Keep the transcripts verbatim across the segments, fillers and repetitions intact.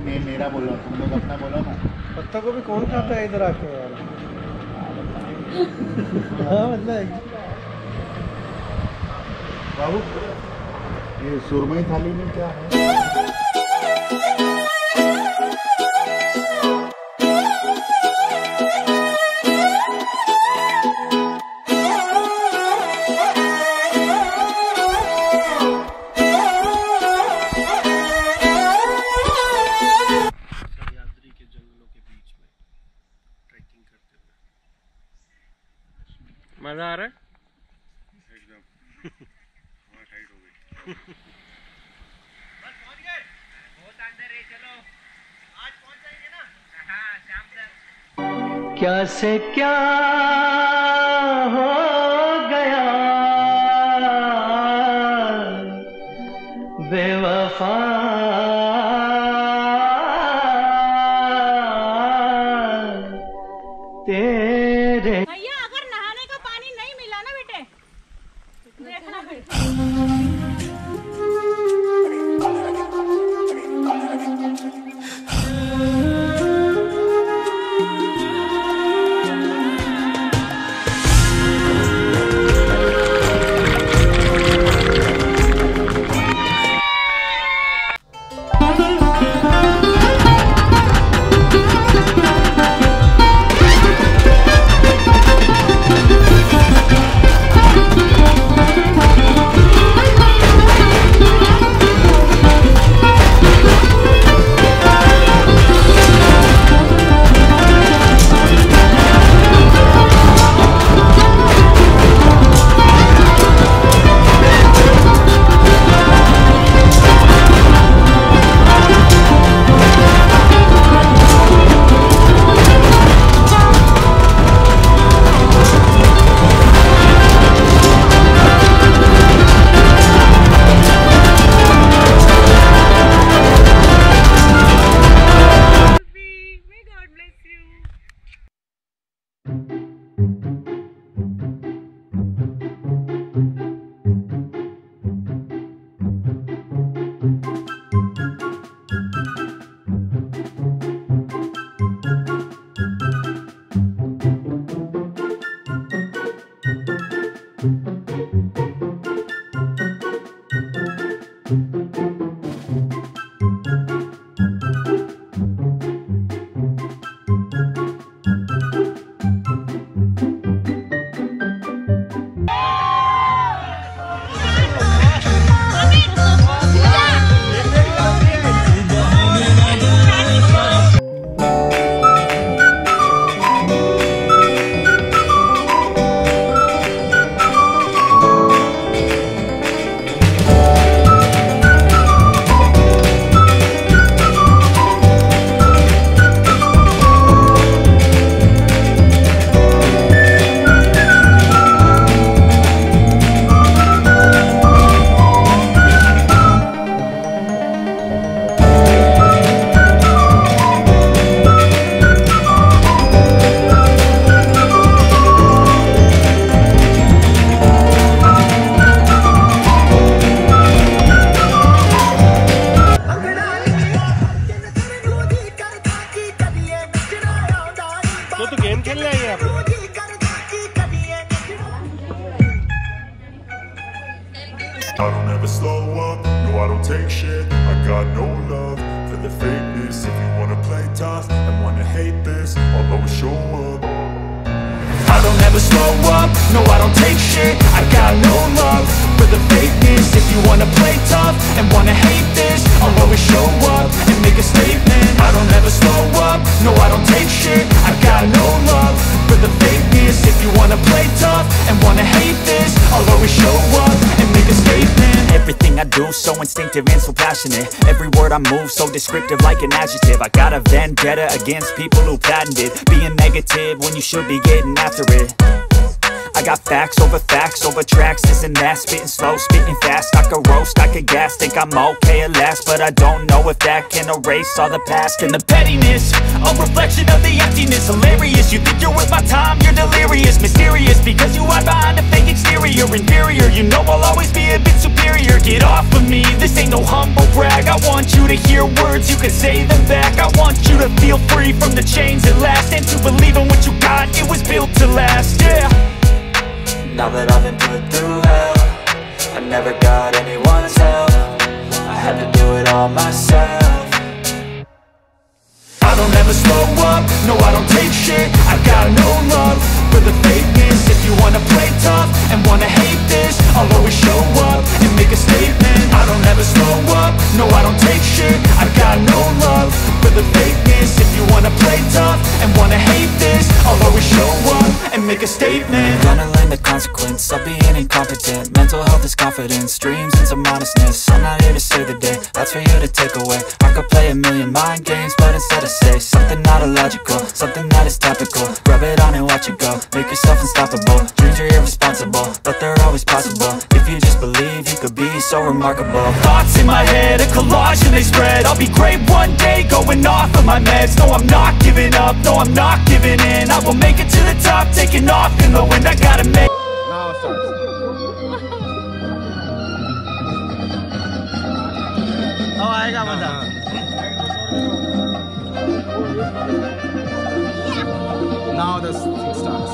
मैं मेरा बोल रहा हूँ, तुम लोग अपना बोलो ना। पत्ता को भी कौन खाता है इधर आके यार? हाँ मतलब बाबू ये सुरमई थाली में क्या है? मजा आ रहा है एकदम। हवा टाइट हो गई। बस पहुंच गए, बहुत अंदर है। चलो आज पहुंच जाएंगे ना। हाँ शाम तक। क्या से क्या हो गया बेवफा, तेरे भैया अगर नहाने का पानी नहीं मिला ना बेटे, देखना फिर। तो तो गेम खेलने आए यहाँ पे। I don't ever slow up, no I don't take shit. I got no love for the fakeness. If you wanna play tough and wanna hate this, I'll always show up. I don't ever slow up, no I don't take shit. I got no love for the fakeness. If you wanna play tough and wanna hate this, I'll always show up and make a statement. I don't ever slow up, no I don't take shit. I got no love for the fakeness. If you wanna play tough and wanna hate this, I'll always show up and make a statement. Everything I do so instinctive and so passionate. Every word I move so descriptive like an adjective. I got a vendetta against people who patented being negative when you should be getting after it. I got facts over facts over tracks, this and that. Spitting slow, spitting fast, I could roast, I could gas. Think I'm okay at last, but I don't know if that can erase all the past. And the pettiness, a reflection of the emptiness. Hilarious, you think you're worth my time, you're delirious. Mysterious, because you hide behind a fake exterior. Inferior, you know I'll always be a bit superior. Get off of me, this ain't no humble brag. I want you to hear words, you can say them back. I want you to feel free from the chains at last, and to believe in what you got, it was built to last, yeah. Now that I've been put through hell, I never got anyone's help, I had to do it all myself. I don't ever slow up, no I don't take shit. I got no love for the fakeness. If you wanna play tough and wanna hate this, I'll always show up and make a statement. I don't ever slow up, no I don't take shit. I got no love for the fakeness. If you wanna play tough and wanna hate this, I'll always show up and make a statement. Gonna learn the consequence of being incompetent. Mental health is confidence, dreams into modestness. I'm not here to save the day, that's for you to take away. I could play a million mind games, but instead of say something not illogical, something that is topical. Rub it on and watch it go, make yourself unstoppable. Dreams are irresponsible, but they're always possible. If you just believe, you could be so remarkable. Thoughts in my head, a collage and they spread. I'll be great one day, going off of my meds. No, I'm not giving up, no, I'm not giving in. I will make it to the top, taking off in the wind. I gotta make. Now it starts. अब आएगा मजा. Now the thing starts.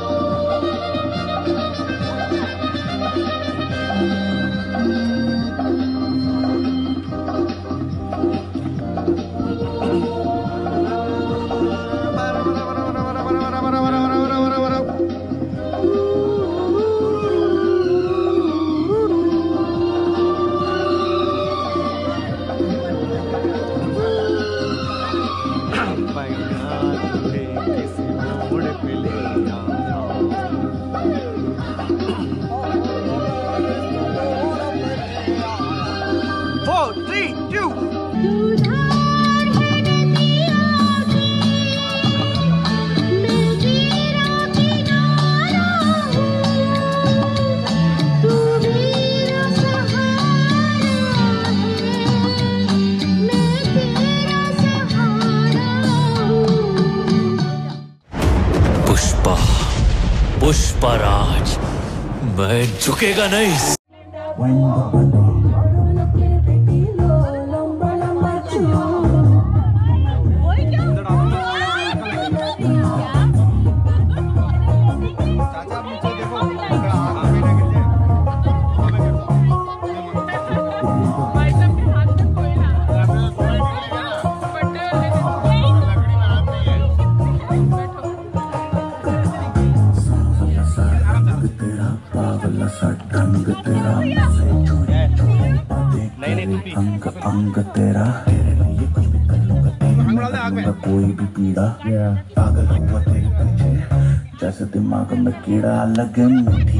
Pushpraj, मैं झुकेगा नहीं. अंग अंग तेरा तेरे लिए कुछ भी कर लूंगा, तेरी कोई भी पीड़ा पागल हुआ तेरे पीछे, जैसे दिमाग में कीड़ा लगे मीठी.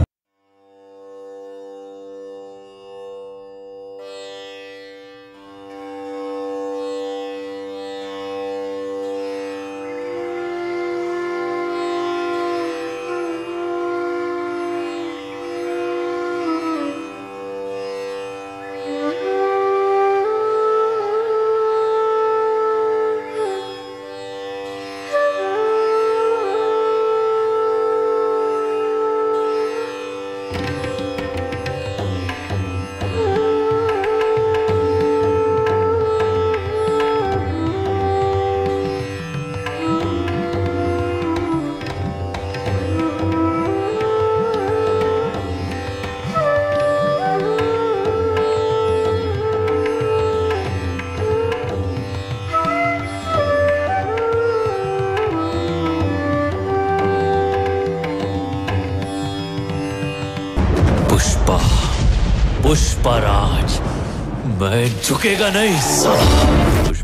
पुष्पा, पुष्पराज, मैं झुकेगा नहीं साला.